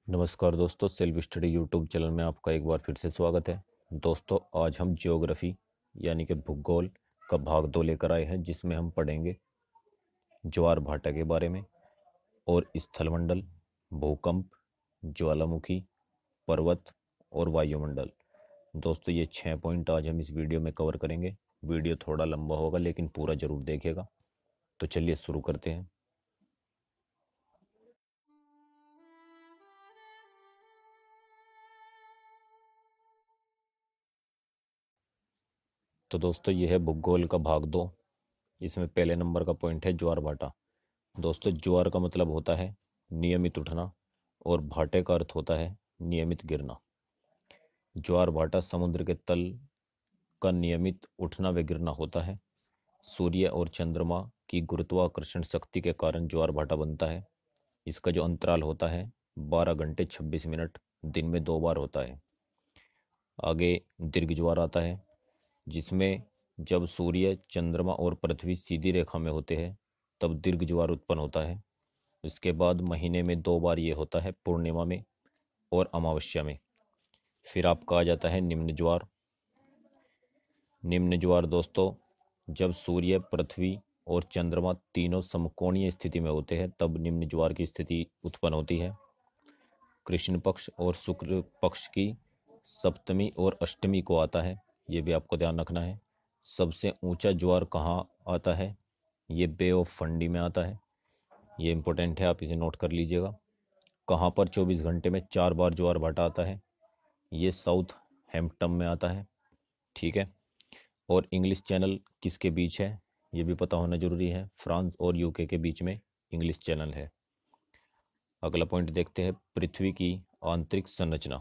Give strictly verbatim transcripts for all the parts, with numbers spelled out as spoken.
नमस्कार दोस्तों, self study YouTube channel में आपका एक बार फिर से स्वागत है। दोस्तों, आज हम ज्योग्राफी यानी कि भूगोल का भाग दो लेकर आए हैं, जिसमें हम पढ़ेंगे ज्वार भाटा के बारे में और स्थलमंडल, भूकंप, ज्वालामुखी, पर्वत और वायुमंडल। दोस्तों, ये छः पॉइंट आज हम इस वीडियो में कवर करेंगे। वीडियो थोड़ा लंबा होगा लेकिन पूरा ज़रूर देखिएगा। तो चलिए शुरू करते हैं। तो दोस्तों, ये है भूगोल का भाग दो। इसमें पहले नंबर का पॉइंट है ज्वार भाटा। दोस्तों, ज्वार का मतलब होता है नियमित उठना और भाटे का अर्थ होता है नियमित गिरना। ज्वार भाटा समुद्र के तल का नियमित उठना व गिरना होता है। सूर्य और चंद्रमा की गुरुत्वाकर्षण शक्ति के कारण ज्वार भाटा बनता है। इसका जो अंतराल होता है बारह घंटे छब्बीस मिनट, दिन में दो बार होता है। आगे दीर्घ ज्वार आता है, जिसमें जब सूर्य, चंद्रमा और पृथ्वी सीधी रेखा में होते हैं तब दीर्घ ज्वार उत्पन्न होता है। इसके बाद महीने में दो बार ये होता है, पूर्णिमा में और अमावस्या में। फिर आपका आ जाता है निम्न ज्वार। निम्न ज्वार दोस्तों, जब सूर्य, पृथ्वी और चंद्रमा तीनों समकोणीय स्थिति में होते हैं तब निम्न ज्वार की स्थिति उत्पन्न होती है। कृष्ण पक्ष और शुक्ल पक्ष की सप्तमी और अष्टमी को आता है, ये भी आपको ध्यान रखना है। सबसे ऊंचा ज्वार कहाँ आता है? ये बे ऑफ फंडी में आता है। ये इम्पोर्टेंट है, आप इसे नोट कर लीजिएगा। कहाँ पर चौबीस घंटे में चार बार ज्वार भाटा आता है? ये साउथ हैम्पटन में आता है। ठीक है। और इंग्लिश चैनल किसके बीच है, ये भी पता होना जरूरी है। फ्रांस और यूके के बीच में इंग्लिश चैनल है। अगला पॉइंट देखते हैं, पृथ्वी की आंतरिक संरचना।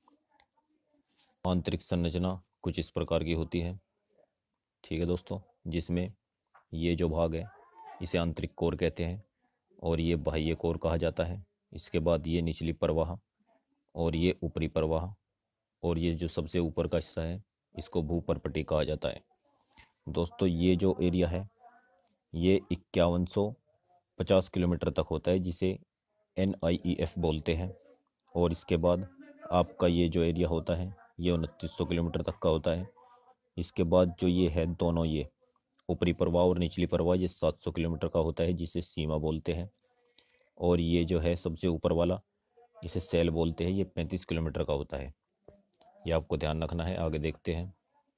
आंतरिक संरचना कुछ इस प्रकार की होती है। ठीक है दोस्तों, जिसमें ये जो भाग है इसे आंतरिक कोर कहते हैं और ये बाह्य कोर कहा जाता है। इसके बाद ये निचली प्रवाह और ये ऊपरी प्रवाह और ये जो सबसे ऊपर का हिस्सा है इसको भूपर्पटी कहा जाता है। दोस्तों, ये जो एरिया है ये इक्यावन सौ पचास किलोमीटर तक होता है, जिसे एन आई ई एफ बोलते हैं। और इसके बाद आपका ये जो एरिया होता है ये उनतीस सौ किलोमीटर तक का होता है। इसके बाद जो ये है दोनों, ये ऊपरी प्रवाह और निचली प्रवाह, ये सात सौ किलोमीटर का होता है, जिसे सीमा बोलते हैं। और ये जो है सबसे ऊपर वाला, इसे सेल बोलते हैं, ये पैंतीस किलोमीटर का होता है। ये आपको ध्यान रखना है। आगे देखते हैं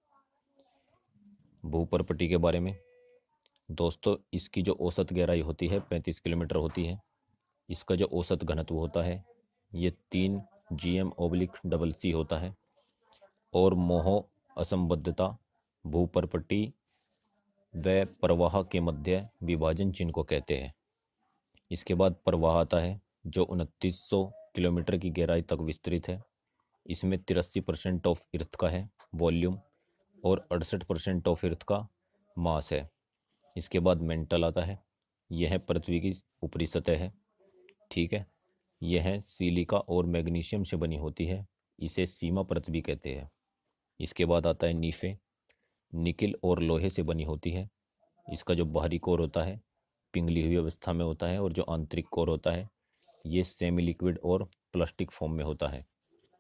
भूपर्पटी के बारे में। दोस्तों, इसकी जो औसत गहराई होती है पैंतीस किलोमीटर होती है। इसका जो औसत घनत्व होता है ये तीन G M oblique double C होता है। और मोह असंबद्धता भूपर्पटी व प्रवाह के मध्य विभाजन चिन्ह को कहते हैं। इसके बाद प्रवाह आता है जो उनतीस सौ किलोमीटर की गहराई तक विस्तृत है। इसमें तिरासी परसेंट ऑफ अर्थ का है वॉल्यूम और अड़सठ परसेंट ऑफ अर्थ का मास है। इसके बाद मेंटल आता है, यह है पृथ्वी की ऊपरी सतह है। ठीक है। यह सिलिका और मैग्नीशियम से बनी होती है, इसे सीमा पृथ्वी कहते हैं। इसके बाद आता है नीफे, निकिल और लोहे से बनी होती है। इसका जो बाहरी कोर होता है पिघली हुई अवस्था में होता है और जो आंतरिक कोर होता है ये सेमी लिक्विड और प्लास्टिक फॉर्म में होता है।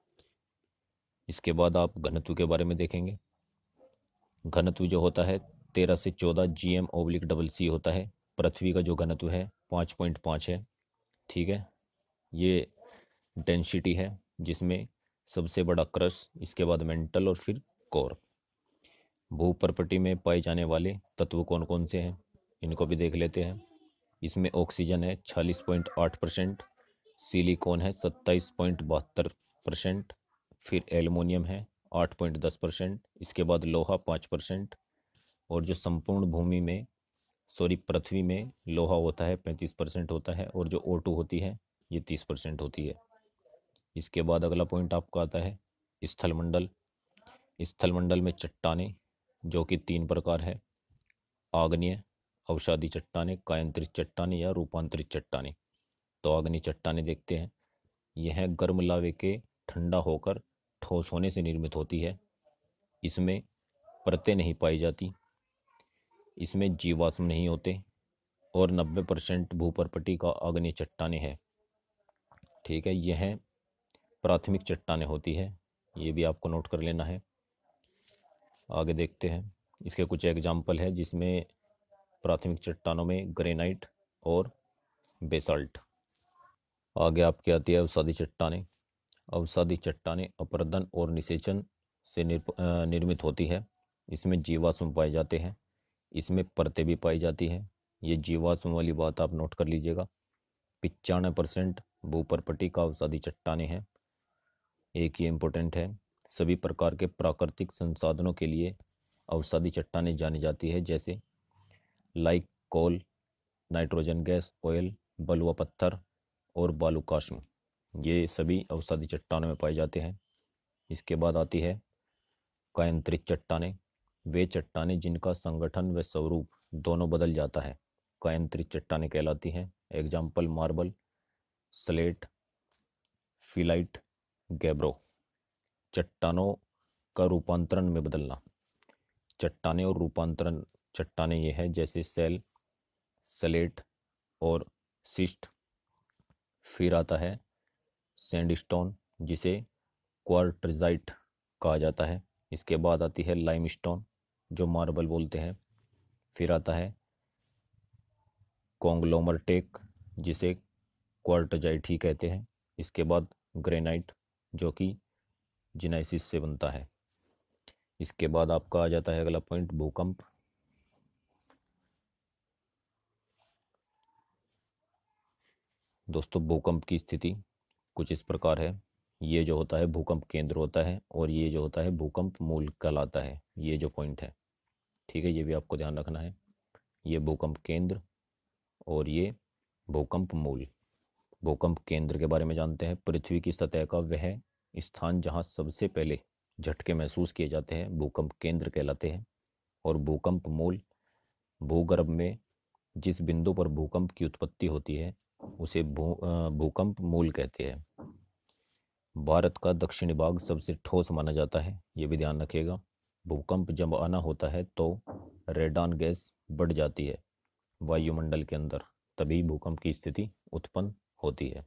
इसके बाद आप घनत्व के बारे में देखेंगे। घनत्व जो होता है तेरह से चौदह G M oblique double C होता है। पृथ्वी का जो घनत्व है पाँच पॉइंट पाँच है। ठीक है। ये डेंसिटी है, जिसमें सबसे बड़ा क्रस्ट, इसके बाद मेंटल और फिर कोर। भूपर्पटी में पाए जाने वाले तत्व कौन कौन से हैं, इनको भी देख लेते हैं। इसमें ऑक्सीजन है छियालीस पॉइंट आठ परसेंट, सिलिकॉन है सत्ताईस पॉइंट बहत्तर परसेंट, फिर एल्युमिनियम है आठ पॉइंट दस परसेंट, इसके बाद लोहा पाँच परसेंट। और जो संपूर्ण भूमि में सॉरी पृथ्वी में लोहा होता है पैंतीस परसेंट होता है और जो ओ टू होती है ये तीस परसेंट होती है। इसके बाद अगला पॉइंट आपका आता है स्थलमंडल। स्थलमंडल में चट्टानें जो कि तीन प्रकार है, आग्नेय, अवसादी चट्टानें, कायांतरित चट्टानें या रूपांतरित चट्टानें। तो आग्नेय चट्टानें देखते हैं। यह गर्म लावे के ठंडा होकर ठोस होने से निर्मित होती है। इसमें परतें नहीं पाई जाती, इसमें जीवाश्म नहीं होते और नब्बे परसेंट भूपर्पटी का आग्नेय चट्टानें है। ठीक है। यह प्राथमिक चट्टानें होती है, ये भी आपको नोट कर लेना है। आगे देखते हैं, इसके कुछ एग्जाम्पल है जिसमें प्राथमिक चट्टानों में ग्रेनाइट और बेसाल्ट। आगे आपकी आती है अवसादी चट्टानें। अवसादी चट्टानें अपरदन और निषेचन से निर्मित होती है। इसमें जीवाश्म पाए जाते हैं, इसमें परतें भी पाई जाती हैं। ये जीवाश्म वाली बात आप नोट कर लीजिएगा। पिचानवे परसेंट भूपर्पटी का अवसादी चट्टानें हैं। एक ये इम्पोर्टेंट है, सभी प्रकार के प्राकृतिक संसाधनों के लिए अवसादी चट्टानें जानी जाती है, जैसे like coal, nitrogen gas, oil, बलुआ पत्थर और बालुकाष्म, ये सभी अवसादी चट्टानों में पाए जाते हैं। इसके बाद आती है कायांतरित चट्टानें। वे चट्टानें जिनका संगठन व स्वरूप दोनों बदल जाता है, कायांतरित चट्टानें कहलाती हैं। Example marble, slate, phyllite, gabbro. चट्टानों का रूपांतरण में बदलना। चट्टानें और रूपांतरण चट्टानें ये है जैसे सेल, स्लेट और सिस्ट। फिर आता है सैंडस्टोन, जिसे क्वार्टजाइट कहा जाता है। इसके बाद आती है लाइमस्टोन, जो मार्बल बोलते हैं। फिर आता है कॉन्ग्लोमरटेक, जिसे क्वार्टजाइट ही कहते हैं। इसके बाद ग्रेनाइट, जो कि जिनाइसिस से बनता है। इसके बाद आपका आ जाता है अगला पॉइंट, भूकंप। दोस्तों, भूकंप की स्थिति कुछ इस प्रकार है। ये जो होता है भूकंप केंद्र होता है, और ये जो होता है भूकंप मूल कहलाता है। ये जो पॉइंट है, ठीक है, ये भी आपको ध्यान रखना है। ये भूकंप केंद्र और ये भूकंप मूल। भूकंप केंद्र के बारे में जानते हैं। पृथ्वी की सतह का वह स्थान जहां सबसे पहले झटके महसूस किए जाते हैं भूकंप केंद्र कहलाते हैं। और भूकंप मूल, भूगर्भ में जिस बिंदु पर भूकंप की उत्पत्ति होती है उसे भू भूकंप मूल कहते हैं। भारत का दक्षिणी भाग सबसे ठोस माना जाता है, ये भी ध्यान रखिएगा। भूकंप जब आना होता है तो रेडान गैस बढ़ जाती है वायुमंडल के अंदर, तभी भूकंप की स्थिति उत्पन्न होती है।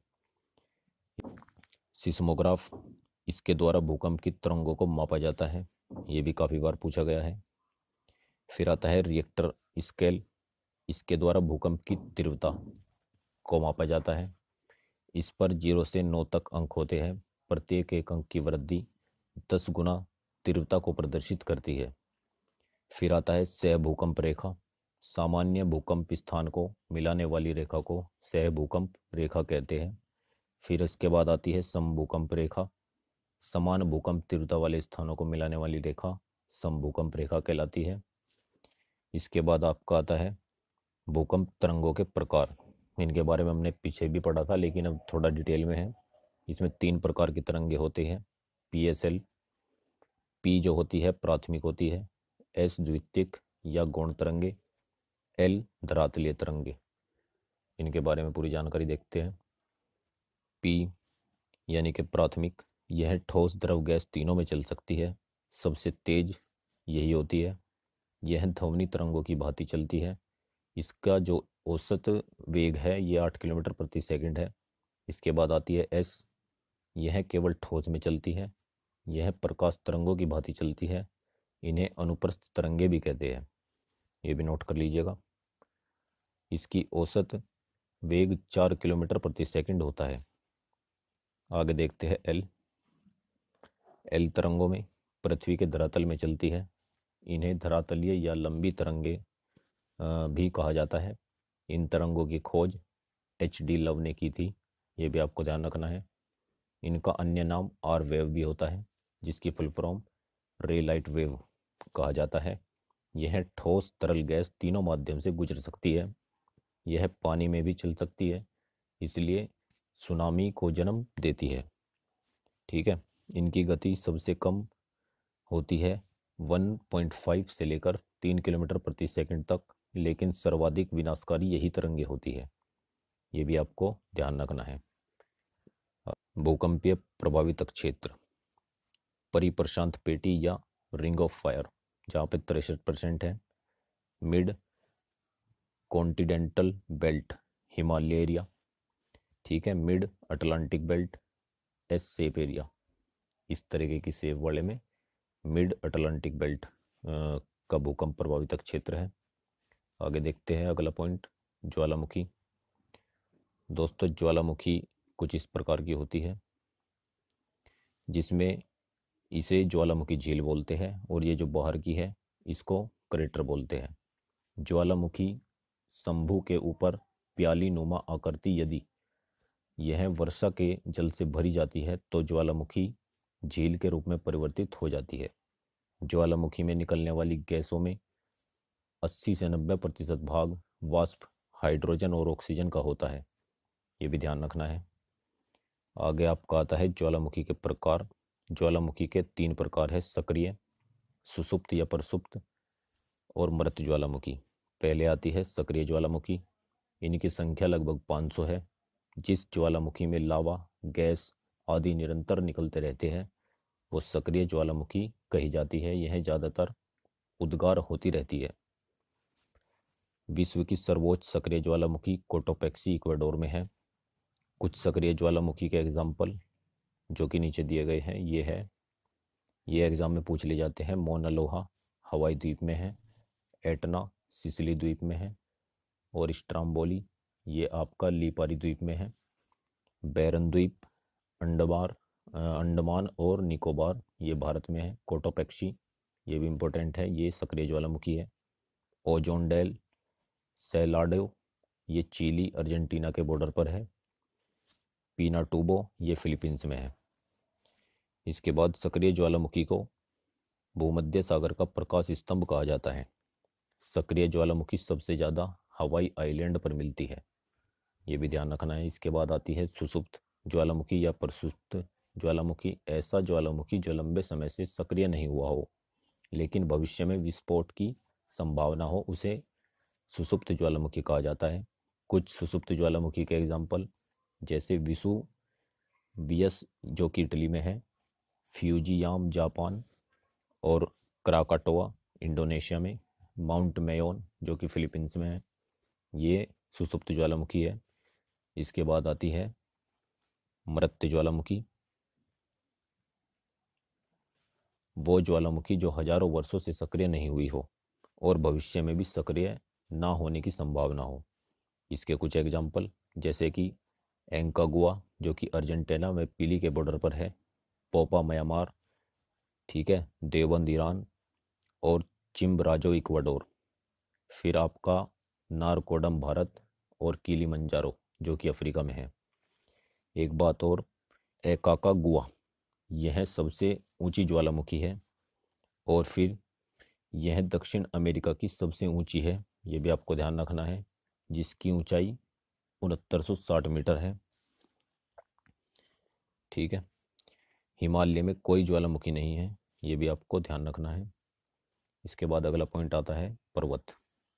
सिस्मोग्राफ, इसके द्वारा भूकंप की तरंगों को मापा जाता है, ये भी काफ़ी बार पूछा गया है। फिर आता है रिएक्टर स्केल, इसके द्वारा भूकंप की तीव्रता को मापा जाता है। इस पर जीरो से नौ तक अंक होते हैं। प्रत्येक एक अंक की वृद्धि दस गुना तीव्रता को प्रदर्शित करती है। फिर आता है सह भूकंप रेखा। सामान्य भूकंप स्थान को मिलाने वाली रेखा को सह भूकंप रेखा कहते हैं। फिर इसके बाद आती है समभूकंप रेखा। समान भूकंप तीव्रता वाले स्थानों को मिलाने वाली रेखा समभूकंप रेखा कहलाती है। इसके बाद आपका आता है भूकंप तरंगों के प्रकार। इनके बारे में हमने पीछे भी पढ़ा था, लेकिन अब थोड़ा डिटेल में है। इसमें तीन प्रकार की तरंगे होते हैं, पी एस एल। पी जो होती है प्राथमिक होती है, एस द्वितीयक या गौण तरंगे, एल धरातलीय तरंगे। इनके बारे में पूरी जानकारी देखते हैं। पी यानी कि प्राथमिक, यह ठोस, द्रव, गैस तीनों में चल सकती है। सबसे तेज यही होती है। यह ध्वनि तरंगों की भांति चलती है। इसका जो औसत वेग है ये आठ किलोमीटर प्रति सेकंड है। इसके बाद आती है एस, यह केवल ठोस में चलती है। यह प्रकाश तरंगों की भांति चलती है। इन्हें अनुप्रस्थ तरंगे भी कहते हैं, ये भी नोट कर लीजिएगा। इसकी औसत वेग चार किलोमीटर प्रति सेकंड होता है। आगे देखते हैं एल। एल तरंगों में पृथ्वी के धरातल में चलती है। इन्हें धरातलीय या लंबी तरंगे भी कहा जाता है। इन तरंगों की खोज एच डी लव ने की थी, ये भी आपको ध्यान रखना है। इनका अन्य नाम आर वेव भी होता है, जिसकी full form ray light wave कहा जाता है। यह ठोस, तरल, गैस तीनों माध्यम से गुजर सकती है। यह पानी में भी चल सकती है, इसलिए सुनामी को जन्म देती है। ठीक है, इनकी गति सबसे कम होती है एक पॉइंट पाँच से लेकर तीन किलोमीटर प्रति सेकंड तक, लेकिन सर्वाधिक विनाशकारी यही तरंगे होती है, ये भी आपको ध्यान रखना है। भूकंपीय प्रभावित क्षेत्र, परिप्रशांत पेटी या रिंग ऑफ फायर, जहाँ पे तिरसठ परसेंट है। Mid continental belt, Himalaya area. ठीक है, mid Atlantic belt, S shape area, इस तरीके की शेप वाले में मिड अटलांटिक बेल्ट का भूकंप प्रभावित क्षेत्र है। आगे देखते हैं अगला पॉइंट, ज्वालामुखी। दोस्तों ज्वालामुखी कुछ इस प्रकार की होती है, जिसमें इसे ज्वालामुखी झील बोलते हैं, और ये जो बाहर की है इसको क्रेटर बोलते हैं। ज्वालामुखी शंभु के ऊपर प्याली नुमा आकृति यदि यह वर्षा के जल से भरी जाती है तो ज्वालामुखी झील के रूप में परिवर्तित हो जाती है। ज्वालामुखी में निकलने वाली गैसों में अस्सी से नब्बे प्रतिशत भाग वाष्प हाइड्रोजन और ऑक्सीजन का होता है, ये भी ध्यान रखना है। आगे आपका आता है ज्वालामुखी के प्रकार। ज्वालामुखी के तीन प्रकार है, सक्रिय, सुषुप्त या प्रसुप्त और मृत ज्वालामुखी। पहले आती है सक्रिय ज्वालामुखी। इनकी संख्या लगभग पाँच सौ है। जिस ज्वालामुखी में लावा, गैस आदि निरंतर निकलते रहते हैं वो सक्रिय ज्वालामुखी कही जाती है। यह ज़्यादातर उद्गार होती रहती है। विश्व की सर्वोच्च सक्रिय ज्वालामुखी कोटोपैक्सी इक्वाडोर में है। कुछ सक्रिय ज्वालामुखी के एग्जाम्पल जो कि नीचे दिए गए हैं ये है, ये एग्जाम में पूछ ले जाते हैं। मोना लोहा हवाई द्वीप में है, एटना सिसिली द्वीप में है, और स्ट्राम्बोली ये आपका लिपारी द्वीप में है। बैरन द्वीप अंडमान अंडमान और निकोबार ये भारत में है। कोटोपैक्सी ये भी इम्पोर्टेंट है, ये सक्रिय ज्वालामुखी है। ओजोनडेल सेलाडो ये चिली अर्जेंटीना के बॉर्डर पर है। पीनाटूबो ये फिलीपींस में है। इसके बाद सक्रिय ज्वालामुखी को भूमध्य सागर का प्रकाश स्तंभ कहा जाता है। सक्रिय ज्वालामुखी सबसे ज़्यादा हवाई आइलैंड पर मिलती है, ये भी ध्यान रखना है। इसके बाद आती है सुषुप्त ज्वालामुखी या प्रसुप्त ज्वालामुखी। ऐसा ज्वालामुखी जो लंबे समय से सक्रिय नहीं हुआ हो लेकिन भविष्य में विस्फोट की संभावना हो उसे सुषुप्त ज्वालामुखी कहा जाता है। कुछ सुषुप्त ज्वालामुखी के एग्जाम्पल जैसे विसुवियस जो कि इटली में है, फ्यूजियाम जापान, और क्राकाटोआ इंडोनेशिया में, माउंट मेयोन जो कि फिलीपींस में है, ये सुषुप्त ज्वालामुखी है। इसके बाद आती है मृत ज्वालामुखी। वो ज्वालामुखी जो हजारों वर्षों से सक्रिय नहीं हुई हो और भविष्य में भी सक्रिय ना होने की संभावना हो। इसके कुछ एग्जाम्पल जैसे कि एंकागुआ जो कि अर्जेंटीना में पिली के बॉर्डर पर है, पोपा म्यांमार, ठीक है, देवबंद ईरान, और चिम्बराजो इक्वाडोर। फिर आपका नारकोडम भारत, और किलीमंजारो जो कि अफ्रीका में है। एक बात और, एकाकागुआ यह सबसे ऊंची ज्वालामुखी है, और फिर यह दक्षिण अमेरिका की सबसे ऊंची है, यह भी आपको ध्यान रखना है, जिसकी ऊंचाई उनहत्तर सौ साठ मीटर है। ठीक है, हिमालय में कोई ज्वालामुखी नहीं है, ये भी आपको ध्यान रखना है। इसके बाद अगला पॉइंट आता है पर्वत।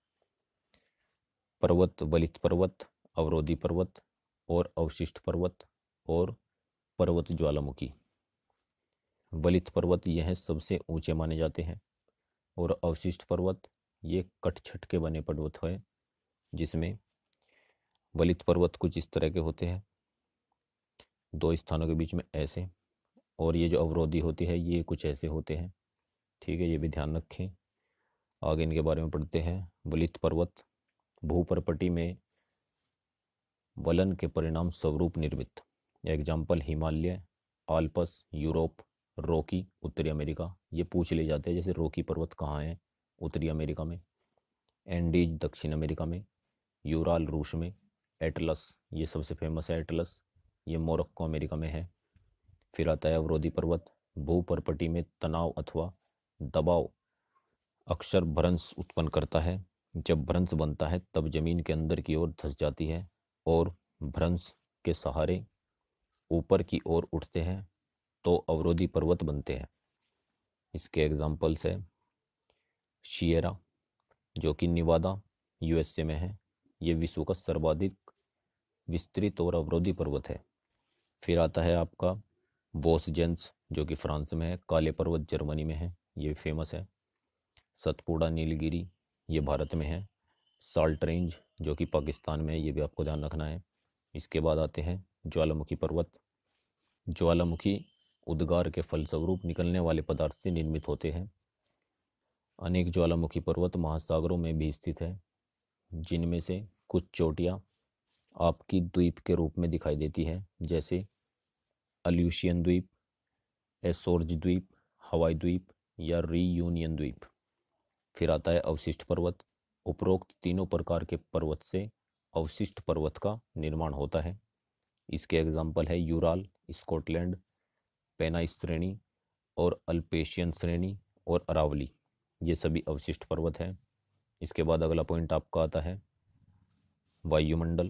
पर्वत वलित पर्वत, अवरोधी पर्वत, और अवशिष्ट पर्वत, और पर्वत ज्वालामुखी। वलित पर्वत यह सबसे ऊंचे माने जाते हैं, और अवशिष्ट पर्वत ये कटछट के बने पर्वत है, जिसमें वलित पर्वत कुछ इस तरह के होते हैं, दो स्थानों के बीच में ऐसे, और ये जो अवरोधी होती है ये कुछ ऐसे होते हैं। ठीक है, ये भी ध्यान रखें। आगे इनके बारे में पढ़ते हैं। वलित पर्वत भूपर्पटी में वलन के परिणाम स्वरूप निर्मित। Example Himalaya, Alps Europe, Rocky उत्तरी अमेरिका। ये पूछ ले जाते हैं जैसे रॉकी पर्वत कहाँ है, उत्तरी अमेरिका में, एंडीज दक्षिण अमेरिका में, यूराल रूस में, एटलस ये सबसे फेमस है, एटलस ये मोरक्को अमेरिका में है। फिर आता है अवरोधी पर्वत, भूपर्पटी में तनाव अथवा दबाव अक्सर भ्रंश उत्पन्न करता है। जब भ्रंश बनता है तब जमीन के अंदर की ओर धंस जाती है और भ्रंश के सहारे ऊपर की ओर उठते हैं तो अवरोधी पर्वत बनते हैं। इसके एग्जाम्पल्स है शियरा जो कि निवादा यूएसए में है, ये विश्व का सर्वाधिक विस्तृत और अवरोधी पर्वत है। फिर आता है आपका वोसजेंस जो कि फ्रांस में है, काले पर्वत जर्मनी में है, ये फेमस है। सतपुड़ा नीलगिरी ये भारत में है। साल्ट रेंज जो कि पाकिस्तान में है, ये भी आपको ध्यान रखना है। इसके बाद आते हैं ज्वालामुखी पर्वत। ज्वालामुखी उद्गार के फलस्वरूप निकलने वाले पदार्थ से निर्मित होते हैं। अनेक ज्वालामुखी पर्वत महासागरों में भी स्थित है, जिनमें से कुछ चोटियाँ आपकी द्वीप के रूप में दिखाई देती है, जैसे अल्यूशियन द्वीप, एसोर्ज द्वीप, हवाई द्वीप या रीयूनियन द्वीप। फिर आता है अवशिष्ट पर्वत। उपरोक्त तीनों प्रकार के पर्वत से अवशिष्ट पर्वत का निर्माण होता है। इसके एग्जाम्पल है यूराल, स्कॉटलैंड, पेनाइस श्रेणी और अल्पेशियन श्रेणी और अरावली। ये सभी अवशिष्ट पर्वत हैं। इसके बाद अगला पॉइंट आपका आता है वायुमंडल।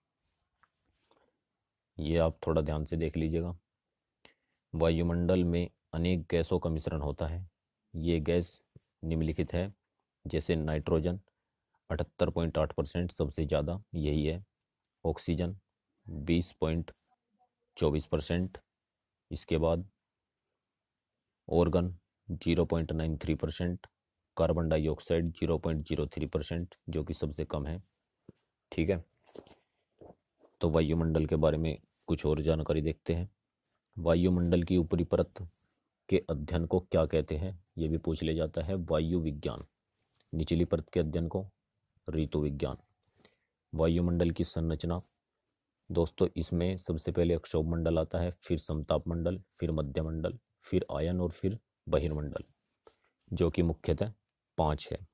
ये आप थोड़ा ध्यान से देख लीजिएगा। वायुमंडल में अनेक गैसों का मिश्रण होता है। ये गैस निम्नलिखित है, जैसे नाइट्रोजन अठहत्तर पॉइंट आठ परसेंट सबसे ज़्यादा यही है, ऑक्सीजन बीस पॉइंट चौबीस परसेंट, इसके बाद argon zero point nine three percent, carbon dioxide zero point zero three percent जो कि सबसे कम है। ठीक है, तो वायुमंडल के बारे में कुछ और जानकारी देखते हैं। वायुमंडल की ऊपरी परत के अध्ययन को क्या कहते हैं, ये भी पूछ ले जाता है, वायु विज्ञान। निचली परत के अध्ययन को ऋतु विज्ञान। वायुमंडल की संरचना दोस्तों, इसमें सबसे पहले अक्षोभ मंडल आता है, फिर समताप मंडल, फिर मध्यमंडल, फिर आयन और फिर बहिर्मंडल, जो कि मुख्यतः पांच है।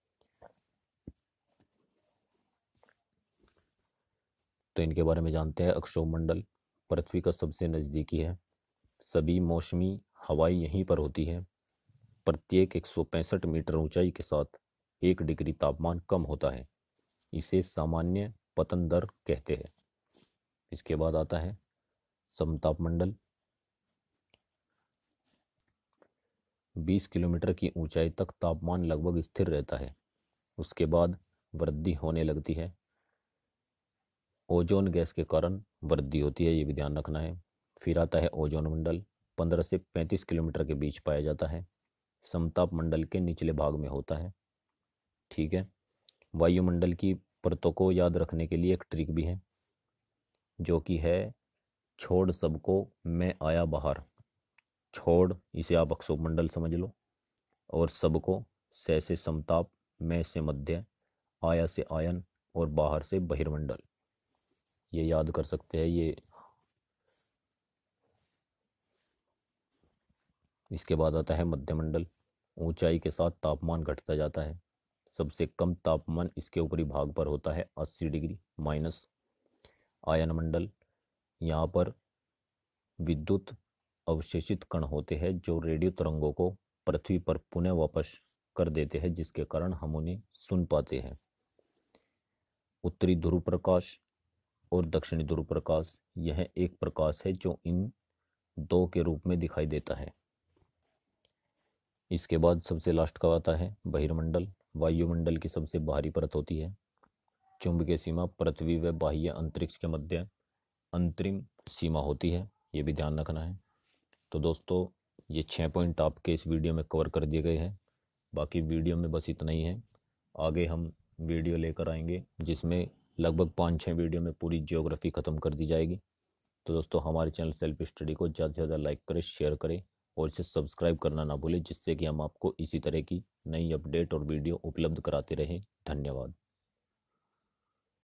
तो इनके बारे में जानते हैं। अक्षोभ मंडल पृथ्वी का सबसे नज़दीकी है। सभी मौसमी हवाएं यहीं पर होती हैं। प्रत्येक एक सौ पैंसठ मीटर ऊंचाई के साथ एक डिग्री तापमान कम होता है। इसे सामान्य पतन दर कहते हैं। इसके बाद आता है समताप मंडल। बीस किलोमीटर की ऊंचाई तक तापमान लगभग स्थिर रहता है। उसके बाद वृद्धि होने लगती है। ओजोन गैस के कारण वृद्धि होती है, ये भी ध्यान रखना है। फिर आता है ओजोन मंडल, पंद्रह से पैंतीस किलोमीटर के बीच पाया जाता है। समताप मंडल के निचले भाग में होता है। ठीक है, वायुमंडल की परतों को याद रखने के लिए एक ट्रिक भी है, जो कि है छोड़ सबको मैं आया बाहर। छोड़, इसे आप अक्षोभ मंडल समझ लो, और सबको से से समताप, मैं से मध्य, आया से आयन और बाहर से बहिर्मंडल, ये याद कर सकते हैं ये। इसके बाद आता है मध्यमंडल। ऊंचाई के साथ तापमान घटता जाता है। सबसे कम तापमान इसके ऊपरी भाग पर होता है अस्सी डिग्री माइनस। आयन मंडल, यहाँ पर विद्युत अवशेषित कण होते हैं जो रेडियो तरंगों को पृथ्वी पर पुनः वापस कर देते हैं, जिसके कारण हम उन्हें सुन पाते हैं। उत्तरी ध्रुव प्रकाश और दक्षिणी ध्रुव प्रकाश, यह एक प्रकाश है जो इन दो के रूप में दिखाई देता है। इसके बाद सबसे लास्ट का आता है बहिर्मंडल। वायुमंडल की सबसे बाहरी परत होती है। चुंबकीय सीमा पृथ्वी व बाह्य अंतरिक्ष के मध्य अंतरिम सीमा होती है, ये भी ध्यान रखना है। तो दोस्तों, ये छः पॉइंट आपके इस वीडियो में कवर कर दिए गए हैं। बाकी वीडियो में बस इतना ही है। आगे हम वीडियो लेकर आएंगे जिसमें लगभग पाँच छः वीडियो में पूरी ज्योग्राफी ख़त्म कर दी जाएगी। तो दोस्तों, हमारे चैनल सेल्फ स्टडी को ज़्यादा से ज़्यादा लाइक करें, शेयर करें और इसे सब्सक्राइब करना ना भूलें, जिससे कि हम आपको इसी तरह की नई अपडेट और वीडियो उपलब्ध कराते रहें। धन्यवाद।